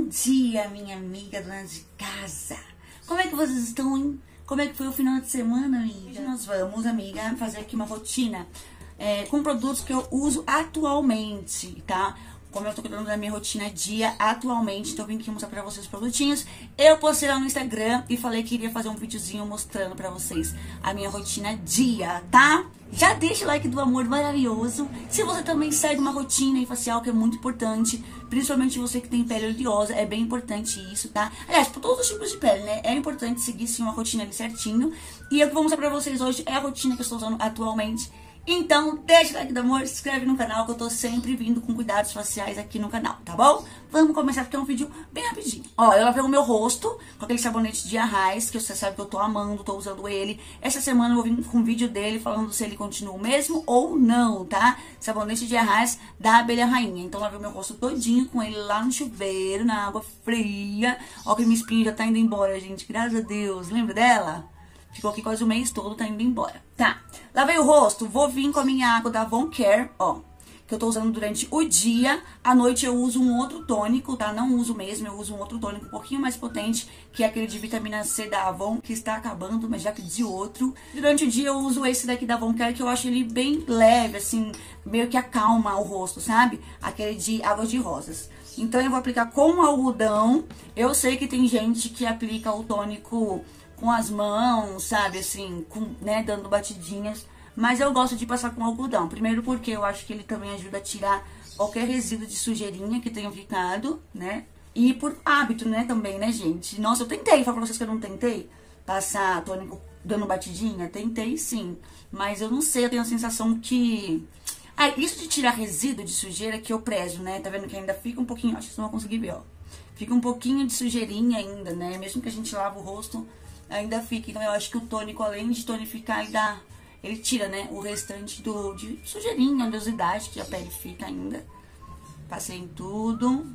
Bom dia, minha amiga dona de casa. Como é que vocês estão, hein? Como é que foi o final de semana, amiga? Hoje nós vamos, amiga, fazer aqui uma rotina com produtos que eu uso atualmente, tá? Como eu tô cuidando da minha rotina dia atualmente, então eu vim aqui mostrar pra vocês os produtinhos. Eu postei lá no Instagram e falei que iria fazer um videozinho mostrando pra vocês a minha rotina dia, tá? Já deixa o like do amor maravilhoso. Se você também segue uma rotina facial, que é muito importante, principalmente você que tem pele oleosa, é bem importante isso, tá? Aliás, por todos os tipos de pele, né? É importante seguir sim uma rotina ali certinho. E eu que vou mostrar pra vocês hoje é a rotina que eu estou usando atualmente. Então, deixa o like do amor, se inscreve no canal, que eu tô sempre vindo com cuidados faciais aqui no canal, tá bom? Vamos começar porque é um vídeo bem rapidinho. Ó, eu lavei o meu rosto com aquele sabonete de Arraiz, que você sabe que eu tô amando, tô usando ele. Essa semana eu vou vir com um vídeo dele falando se ele continua o mesmo ou não, tá? Sabonete de Arraiz da Abelha Rainha. Então, lavei o meu rosto todinho com ele lá no chuveiro, na água fria. Ó, que minha espinha já tá indo embora, gente, graças a Deus. Lembra dela? Ficou aqui quase o mês todo, tá indo embora. Tá, lavei o rosto, vou vir com a minha água da Avon Care, ó. Que eu tô usando durante o dia. À noite eu uso um outro tônico, tá? Não uso mesmo, eu uso um outro tônico um pouquinho mais potente, que é aquele de vitamina C da Avon, que está acabando, mas já que de outro. Durante o dia eu uso esse daqui da Avon Care, que eu acho ele bem leve, assim, meio que acalma o rosto, sabe? Aquele de água de rosas. Então eu vou aplicar com algodão. Eu sei que tem gente que aplica o tônico com as mãos, sabe, assim, né, dando batidinhas. Mas eu gosto de passar com algodão. Primeiro porque eu acho que ele também ajuda a tirar qualquer resíduo de sujeirinha que tenha ficado, né? E por hábito, né, também, né, gente? Nossa, eu tentei, falo pra vocês que eu não tentei passar tônico dando batidinha. Tentei, sim. Mas eu não sei, eu tenho a sensação que... Ah, isso de tirar resíduo de sujeira que eu prezo, né? Tá vendo que ainda fica um pouquinho... Acho que vocês não vão conseguir ver, ó. Fica um pouquinho de sujeirinha ainda, né? Mesmo que a gente lava o rosto, ainda fica. Então eu acho que o tônico, além de tonificar, ele tira, né, o restante de sujeirinha, oleosidade que a pele fica ainda. Passei em tudo.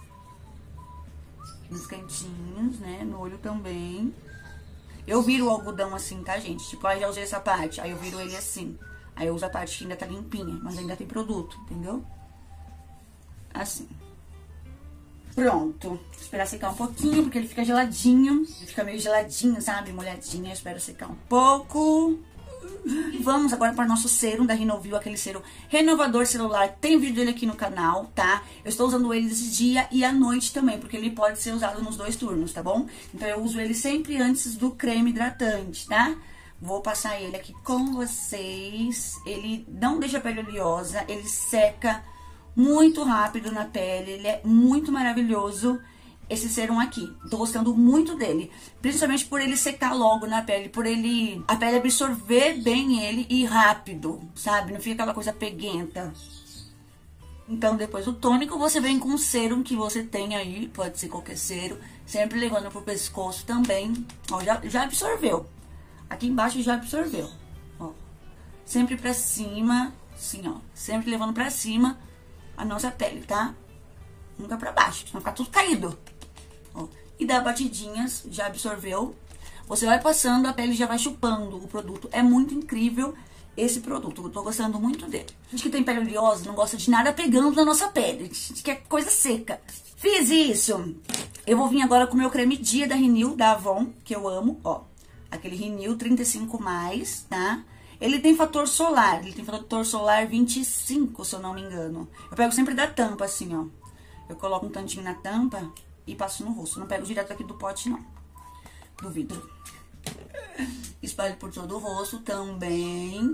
Nos cantinhos, né, no olho também. Eu viro o algodão assim, tá, gente? Tipo, aí já usei essa parte, aí eu viro ele assim. Aí eu uso a parte que ainda tá limpinha, mas ainda tem produto, entendeu? Assim. Pronto, vou esperar secar um pouquinho, porque ele fica geladinho. Ele fica meio geladinho, sabe? Molhadinho, eu espero secar um pouco. E vamos agora para o nosso serum da Renovil, aquele serum renovador celular. Tem vídeo dele aqui no canal, tá? Eu estou usando ele esse dia e à noite também, porque ele pode ser usado nos dois turnos, tá bom? Então eu uso ele sempre antes do creme hidratante, tá? Vou passar ele aqui com vocês. Ele não deixa a pele oleosa, ele seca muito rápido na pele, ele é muito maravilhoso, esse serum aqui. Tô gostando muito dele, principalmente por ele secar logo na pele, por a pele absorver bem ele e rápido, sabe? Não fica aquela coisa peguenta. Então, depois do tônico, você vem com o serum que você tem aí, pode ser qualquer serum, sempre levando pro pescoço também. Ó, já absorveu. Aqui embaixo já absorveu, ó. Sempre pra cima, assim, ó, sempre levando pra cima a nossa pele, tá? Nunca pra baixo, senão fica tudo caído. Ó, e dá batidinhas, já absorveu. Você vai passando, a pele já vai chupando o produto. É muito incrível esse produto, eu tô gostando muito dele. A gente que tem pele oleosa não gosta de nada pegando na nossa pele, a gente quer coisa seca. Fiz isso. Eu vou vir agora com o meu creme dia da Renew, da Avon, que eu amo, ó. Aquele Renew 35+, tá? Ele tem fator solar, 25, se eu não me engano. Eu pego sempre da tampa, assim, ó. Eu coloco um tantinho na tampa e passo no rosto. Não pego direto aqui do pote, não. Do vidro. Espalho por todo o rosto também.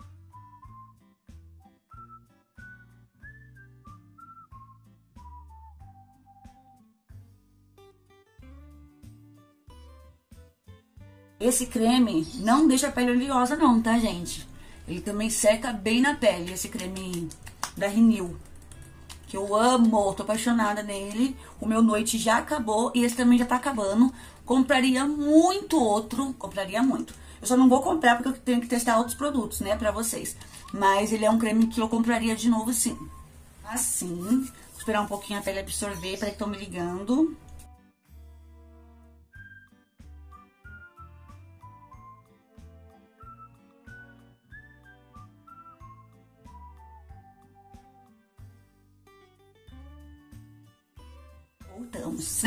Esse creme não deixa a pele oleosa não, tá, gente? Ele também seca bem na pele, esse creme da Renew. Que eu amo, tô apaixonada nele. O meu noite já acabou e esse também já tá acabando. Compraria muito outro, compraria muito. Eu só não vou comprar porque eu tenho que testar outros produtos, né, pra vocês. Mas ele é um creme que eu compraria de novo, sim. Assim, vou esperar um pouquinho a pele absorver, peraí que estão me ligando. Voltamos.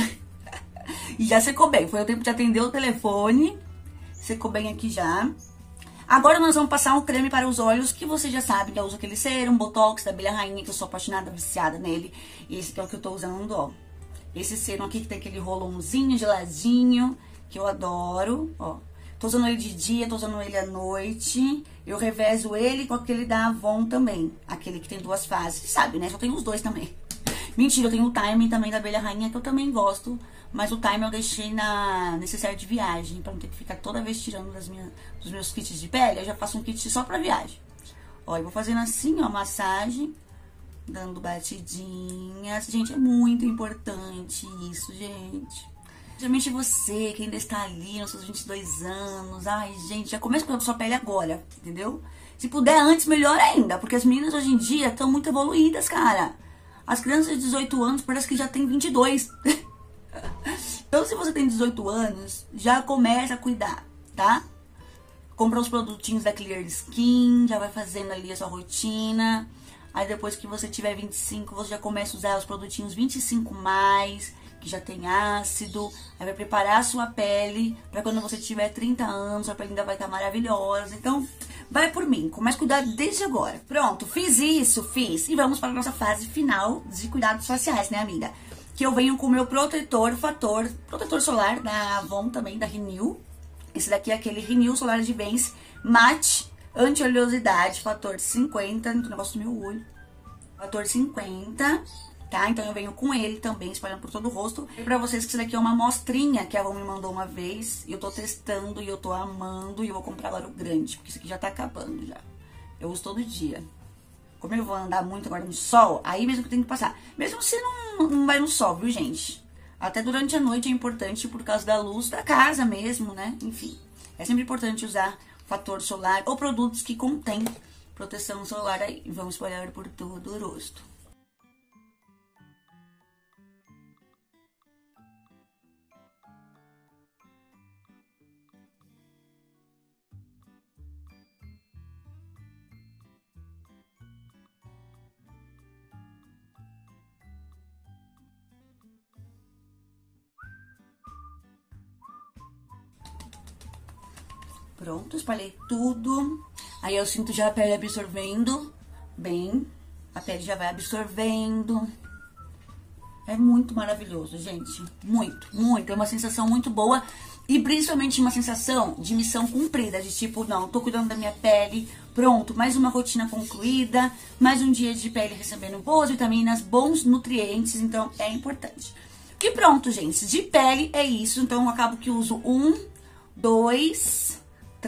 E já secou bem, foi o tempo de atender o telefone. Secou bem aqui já. Agora nós vamos passar um creme para os olhos, que vocês já sabem que eu uso aquele serum, Botox da Abelha Rainha, que eu sou apaixonada, viciada nele. E esse aqui é o que eu tô usando, ó. Esse serum aqui que tem aquele rolãozinho geladinho, que eu adoro, ó. Tô usando ele de dia, tô usando ele à noite. Eu revezo ele com aquele da Avon também. Aquele que tem 2 fases, sabe, né? Só tem os 2 também. Mentira, eu tenho o Time também da Abelha Rainha, que eu também gosto. Mas o Time eu deixei na necessária de viagem, pra não ter que ficar toda vez tirando dos meus kits de pele. Eu já faço um kit só pra viagem. Ó, eu vou fazendo assim, ó, massagem. Dando batidinhas. Gente, é muito importante isso, gente. Principalmente você, que ainda está ali nos seus 22 anos. Ai, gente, já começa cuidando da sua pele agora, entendeu? Se puder antes, melhor ainda. Porque as meninas hoje em dia estão muito evoluídas, cara. As crianças de 18 anos parece que já tem 22. Então, se você tem 18 anos, já começa a cuidar, tá? Compra os produtinhos da Clear Skin, já vai fazendo ali a sua rotina. Aí depois que você tiver 25, você já começa a usar os produtinhos 25+, que já tem ácido. Aí vai preparar a sua pele pra quando você tiver 30 anos, a pele ainda vai estar maravilhosa. Então, vai por mim, comece a cuidar desde agora. Pronto, fiz isso, fiz. E vamos para a nossa fase final de cuidados faciais, né, amiga? Que eu venho com o meu protetor solar da Avon também, da Renew. Esse daqui é aquele Renew Solar Advance Matte Anti-oleosidade, fator 50, no negócio do meu olho. Fator 50, tá? Então eu venho com ele também, espalhando por todo o rosto. E pra vocês que esse daqui é uma amostrinha que a Avon me mandou uma vez. E eu tô testando e eu tô amando. E eu vou comprar agora o grande, porque esse aqui já tá acabando já. Eu uso todo dia. Como eu vou andar muito agora no sol, aí mesmo que eu tenho que passar. Mesmo se não vai no sol, viu, gente? Até durante a noite é importante por causa da luz da casa mesmo, né? Enfim, é sempre importante usar fator solar ou produtos que contêm proteção solar aí. Vamos espalhar por todo o rosto. Pronto, espalhei tudo. Aí eu sinto já a pele absorvendo bem. A pele já vai absorvendo. É muito maravilhoso, gente. Muito, muito. É uma sensação muito boa. E principalmente uma sensação de missão cumprida. De tipo, não, tô cuidando da minha pele. Pronto, mais uma rotina concluída. Mais um dia de pele recebendo boas vitaminas, bons nutrientes. Então, é importante. E pronto, gente. De pele é isso. Então, eu acabo que uso 1, 2...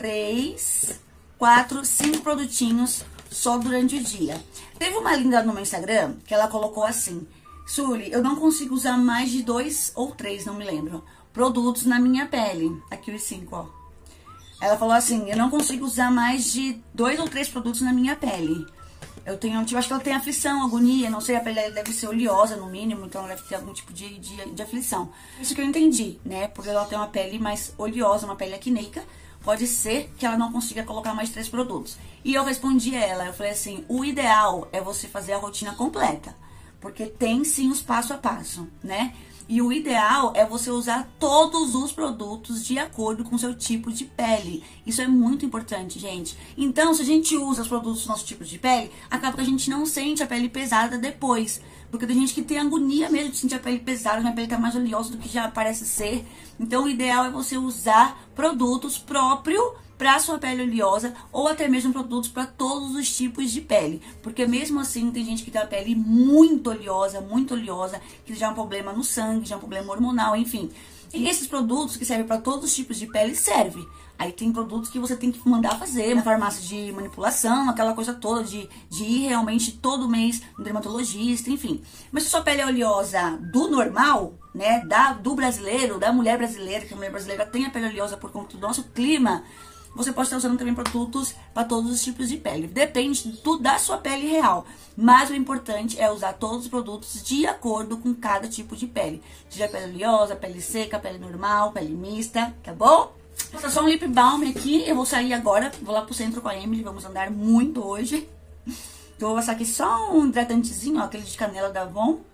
3, 4, 5 produtinhos só durante o dia. Teve uma linda no meu Instagram que ela colocou assim: Sully, eu não consigo usar mais de 2 ou 3, não me lembro, produtos na minha pele. Aqui os 5, ó. Ela falou assim: eu não consigo usar mais de 2 ou 3 produtos na minha pele. Eu acho que ela tem aflição, agonia, não sei, a pele deve ser oleosa no mínimo, então ela deve ter algum tipo de aflição. Isso que eu entendi, né? Porque ela tem uma pele mais oleosa, uma pele acneica. Pode ser que ela não consiga colocar mais 3 produtos. E eu respondi a ela, eu falei assim, o ideal é você fazer a rotina completa. Porque tem sim os passo a passo, né? E o ideal é você usar todos os produtos de acordo com o seu tipo de pele. Isso é muito importante, gente. Então, se a gente usa os produtos do nosso tipo de pele, acaba que a gente não sente a pele pesada depois. Porque tem gente que tem agonia mesmo de sentir a pele pesada, minha pele tá mais oleosa do que já parece ser. Então, o ideal é você usar produtos próprios para sua pele oleosa ou até mesmo produtos para todos os tipos de pele. Porque mesmo assim, tem gente que tem a pele muito oleosa, que já é um problema no sangue, já é um problema hormonal, enfim. E esses produtos que servem para todos os tipos de pele, servem. Aí tem produtos que você tem que mandar fazer, uma farmácia de manipulação, aquela coisa toda de ir realmente todo mês no dermatologista, enfim. Mas se sua pele é oleosa do normal, né, do brasileiro, da mulher brasileira, que a mulher brasileira tem a pele oleosa por conta do nosso clima, você pode estar usando também produtos para todos os tipos de pele. Depende da sua pele real. Mas o importante é usar todos os produtos de acordo com cada tipo de pele. Seja pele oleosa, pele seca, pele normal, pele mista, tá bom? Nossa, só um lip balm aqui. Eu vou sair agora, vou lá pro centro com a Emily. Vamos andar muito hoje. Então, eu vou passar aqui só um hidratantezinho, ó, aquele de canela da Avon.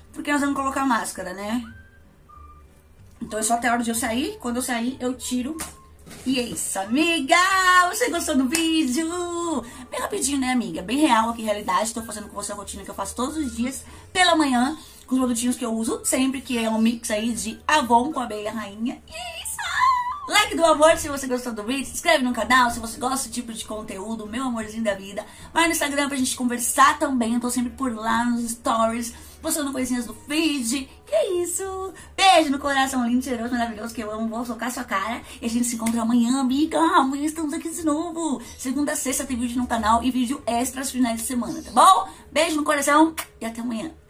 porque nós vamos colocar máscara, né? Então é só até a hora de eu sair. Quando eu sair, eu tiro. E é isso, amiga! Você gostou do vídeo? Bem rapidinho, né, amiga? Bem real aqui, realidade. Tô fazendo com você a rotina que eu faço todos os dias, pela manhã, com os produtinhos que eu uso sempre, que é um mix aí de Avon com abelha rainha. E é isso! Like do amor se você gostou do vídeo, se inscreve no canal se você gosta desse tipo de conteúdo, meu amorzinho da vida. Vai no Instagram pra gente conversar também, eu tô sempre por lá nos stories, postando coisinhas do feed. Que é isso? Beijo no coração lindo, cheiroso, maravilhoso, que eu amo, vou socar sua cara. E a gente se encontra amanhã, amiga. Amanhã estamos aqui de novo. Segunda a sexta tem vídeo no canal e vídeo extra aos finais de semana, tá bom? Beijo no coração e até amanhã.